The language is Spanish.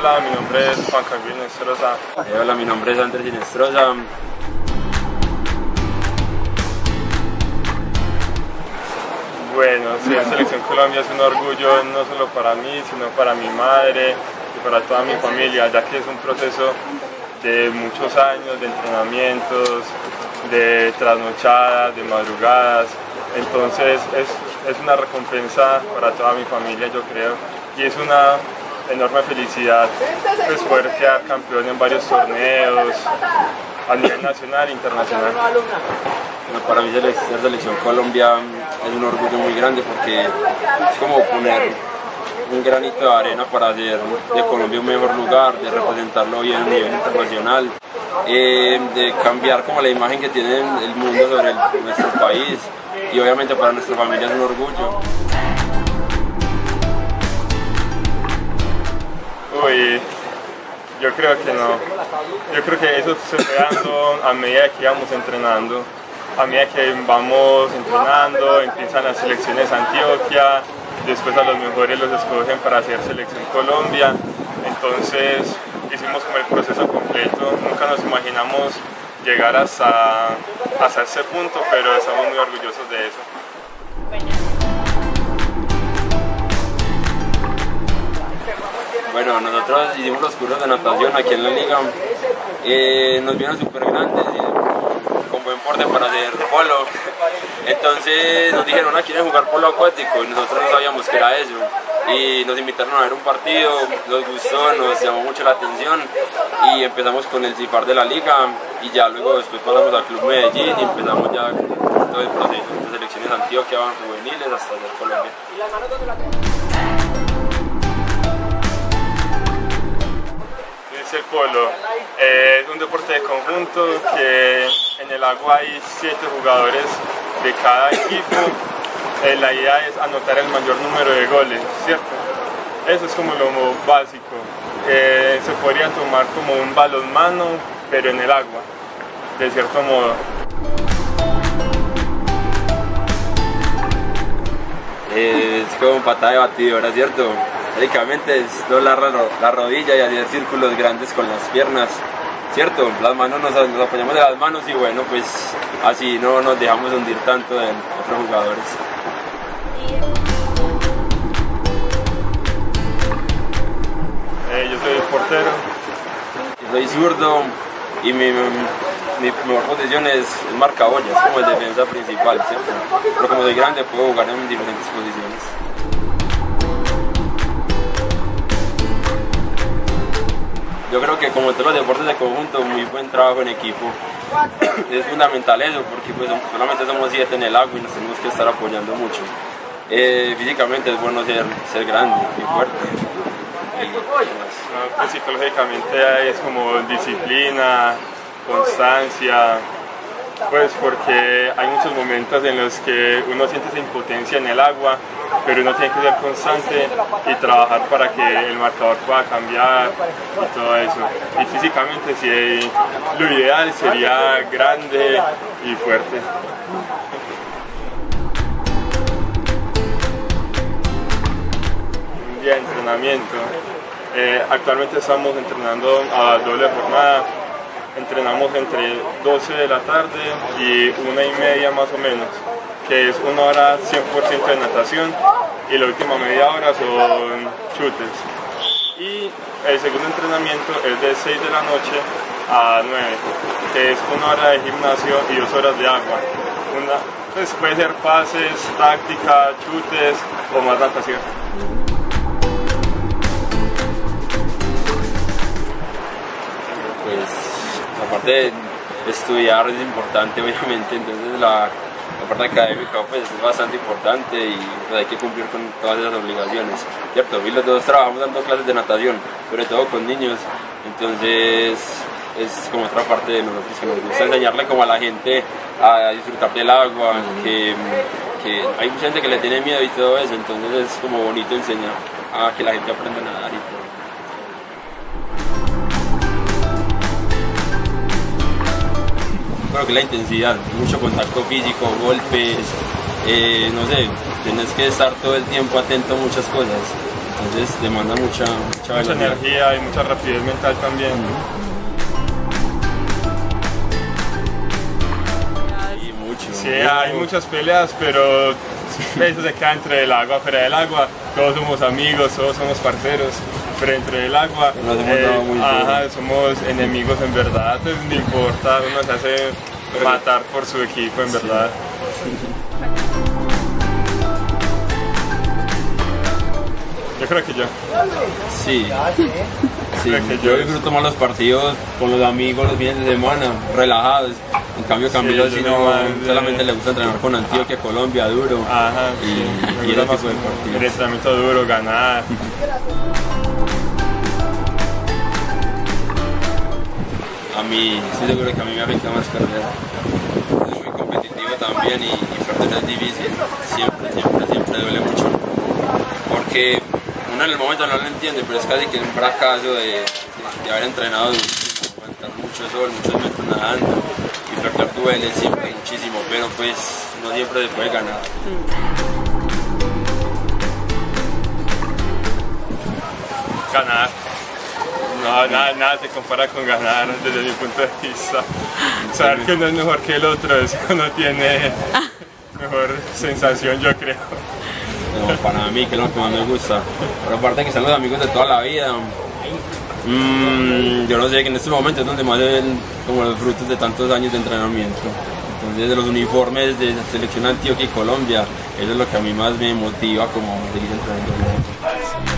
Hola, mi nombre es Juan Camilo Inestrosa. Hola, mi nombre es Andrés Inestrosa. Bueno, sí, la Selección Colombia es un orgullo no solo para mí, sino para mi madre y para toda mi familia, ya que es un proceso de muchos años de entrenamientos, de trasnochadas, de madrugadas. Entonces es una recompensa para toda mi familia, yo creo, y es una enorme felicidad pues, poder quedar campeón en varios torneos a nivel nacional e internacional. Bueno, para mí ser Selección Colombia es un orgullo muy grande porque es como poner un granito de arena para hacer de Colombia un mejor lugar, de representarlo bien a nivel internacional, de cambiar como la imagen que tiene el mundo sobre nuestro país, y obviamente para nuestra familia es un orgullo. Uy, yo creo que no. Yo creo que eso se fue dando a medida que íbamos entrenando. A medida que vamos entrenando, empiezan las selecciones Antioquia, después a los mejores los escogen para hacer Selección Colombia. Entonces hicimos como el proceso completo. Nunca nos imaginamos llegar hasta ese punto, pero estamos muy orgullosos de eso. Bueno, nosotros hicimos los cursos de natación aquí en la liga, nos vieron súper grandes, con buen porte para hacer polo. Entonces nos dijeron, ¿quieren jugar polo acuático? Y nosotros no sabíamos qué era eso. Y nos invitaron a ver un partido, nos gustó, nos llamó mucho la atención y empezamos con el CIFAR de la liga, y ya luego después pasamos al Club Medellín y empezamos ya todo el proceso de selecciones Antioquia, juveniles hasta hacer Colombia. El polo es un deporte de conjunto que en el agua hay 7 jugadores de cada equipo. La idea es anotar el mayor número de goles, ¿cierto? Eso es como lo básico. Se podría tomar como un balonmano, pero en el agua, de cierto modo. Es como patada de batidora, ¿cierto? Básicamente es doblar la rodilla y hacer círculos grandes con las piernas, ¿cierto? Las manos nos apoyamos de las manos y bueno, pues así no nos dejamos hundir tanto en otros jugadores. Yo soy el portero. Yo soy zurdo y mi mejor posición es marcabollas, como el defensa principal, ¿cierto? Pero como soy grande puedo jugar en diferentes posiciones. Yo creo que como todos los deportes de conjunto, muy buen trabajo en equipo. Es fundamental eso, porque pues solamente somos 7 en el agua y nos tenemos que estar apoyando mucho. Físicamente es bueno ser grande y fuerte. Pues, psicológicamente es como disciplina, constancia, pues porque hay muchos momentos en los que uno siente esa impotencia en el agua, pero uno tiene que ser constante y trabajar para que el marcador pueda cambiar y todo eso. Y físicamente sí, lo ideal sería grande y fuerte. Un día de entrenamiento. Actualmente estamos entrenando a doble jornada. Entrenamos entre 12 de la tarde y 1:30 más o menos, que es 1 hora 100% de natación y la última media hora son chutes. Y el segundo entrenamiento es de 6 de la noche a 9, que es 1 hora de gimnasio y 2 horas de agua. Pues puede ser pases, táctica, chutes o más natación. Aparte de estudiar es importante, obviamente, entonces la parte académica pues es bastante importante y pues, hay que cumplir con todas esas obligaciones, ¿cierto? Y los dos trabajamos dando clases de natación, sobre todo con niños, entonces es como otra parte de nosotros que nos gusta enseñarle como a la gente a disfrutar del agua, que hay mucha gente que le tiene miedo y todo eso, entonces es como bonito enseñar a que la gente aprenda a nadar y todo. Creo que la intensidad, mucho contacto físico, golpes, no sé, tienes que estar todo el tiempo atento a muchas cosas. entonces demanda mucha velocidad. Energía y mucha rapidez mental también. Y mucho. Sí, hay muchas peleas, pero eso se queda entre el agua, fuera del agua. Todos somos amigos, todos somos parceros, pero entre el agua somos enemigos en verdad. Pues no importa, uno se hace matar por su equipo en verdad. Yo creo que yo. Sí. Creo que Yo disfruto más los partidos con los amigos los fines de semana, relajados. En cambio Camilo yo sí soy no, más solamente le gusta entrenar con Antioquia, Colombia, duro. Sí. Y ese tipo de El partidos. entrenamiento duro, ganar. A mí, estoy seguro que a mí me afecta más perder. Soy muy competitivo también y perder es difícil. Siempre duele mucho. Porque uno en el momento no lo entiende, pero es casi que un fracaso de haber entrenado durísimo, aguantar mucho sol, muchos metros nadando y perder duele siempre muchísimo, pero pues no siempre se puede ganar. Ganar. No, nada se compara con ganar desde mi punto de vista. Saber que uno es mejor que el otro, eso no tiene mejor sensación, yo creo. No, para mí, que es lo que más me gusta. Pero aparte que están los amigos de toda la vida, yo no sé, que en estos momentos es donde más se ven como los frutos de tantos años de entrenamiento. Entonces, de los uniformes de la selección Antioquia y Colombia, eso es lo que a mí más me motiva como seguir entrenando.